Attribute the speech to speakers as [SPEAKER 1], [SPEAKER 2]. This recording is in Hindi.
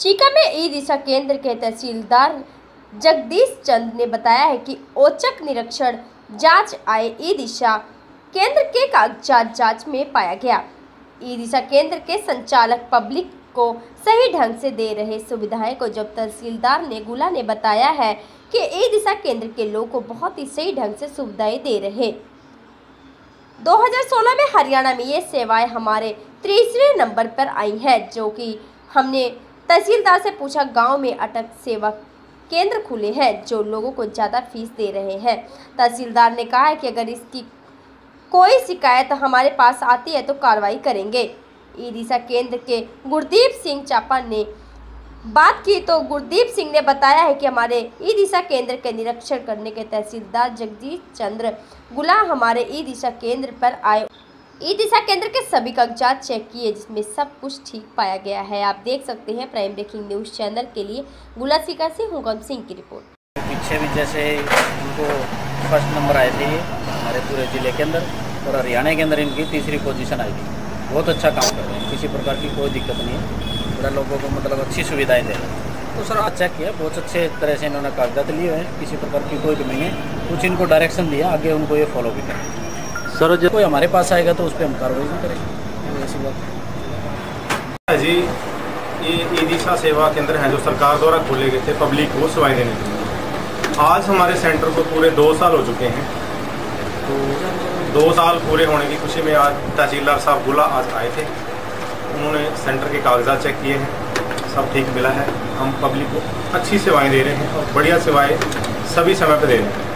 [SPEAKER 1] चीका में ई दिशा केंद्र के तहसीलदार जगदीश चंद ने बताया है कि औचक निरीक्षण जांच आए ई दिशा केंद्र के कागजात जांच में पाया गया। ई दिशा केंद्र के संचालक पब्लिक को सही ढंग से दे रहे सुविधाएं को जब तहसीलदार ने गुला ने बताया है कि ई दिशा केंद्र के लोगों को बहुत ही सही ढंग से सुविधाएं दे रहे। 2016 में हरियाणा में ये सेवाएं हमारे तीसरे नंबर पर आई हैं, जो कि हमने तहसीलदार से पूछा। गांव में अटक सेवा केंद्र खुले हैं जो लोगों को ज़्यादा फीस दे रहे हैं। तहसीलदार ने कहा है कि अगर इसकी कोई शिकायत हमारे पास आती है तो कार्रवाई करेंगे। ई दिशा केंद्र के गुरदीप सिंह चापा ने बात की तो गुरदीप सिंह ने बताया है कि हमारे ई दिशा केंद्र के निरीक्षण करने के तहसीलदार जगदीश चंद्र गुला हमारे ई दिशा केंद्र पर आए। ई दिशा केंद्र के सभी कागजात चेक किए जिसमें सब कुछ ठीक पाया गया है। आप देख सकते हैं प्राइम ब्रेकिंग न्यूज चैनल के लिए गुला शिका से हुकम सिंह की रिपोर्ट।
[SPEAKER 2] पीछे भी जैसे उनको फर्स्ट नंबर आए थे हमारे पूरे जिले के अंदर और हरियाणा के अंदर इनकी तीसरी पोजीशन आई थी। बहुत अच्छा काम कर रहे हैं, किसी प्रकार की कोई दिक्कत नहीं है। पूरा लोगों को मतलब अच्छी सुविधाएं दे रहे हैं। तो सर आज चेक किया, बहुत अच्छे तरह से इन्होंने कागजात लिए हैं, किसी प्रकार की कोई कमी है। कुछ इनको डायरेक्शन दिया, आगे उनको ये फॉलो भी करें। सर जब कोई हमारे पास आएगा तो उस पर हम कार्रवाई भी करेंगे। ऐसी बात
[SPEAKER 3] जी, ये ई दिशा सेवा केंद्र हैं जो सरकार द्वारा खोले गए थे पब्लिक को सेवाएं देने के लिए। आज हमारे सेंटर को पूरे 2 साल हो चुके हैं। तो 2 साल पूरे होने की खुशी में आज तहसीलदार साहब गुला आज आए थे। उन्होंने सेंटर के कागजात चेक किए हैं, सब ठीक मिला है। हम पब्लिक को अच्छी सेवाएं दे रहे हैं और बढ़िया सेवाएं सभी समय पर दे रहे हैं।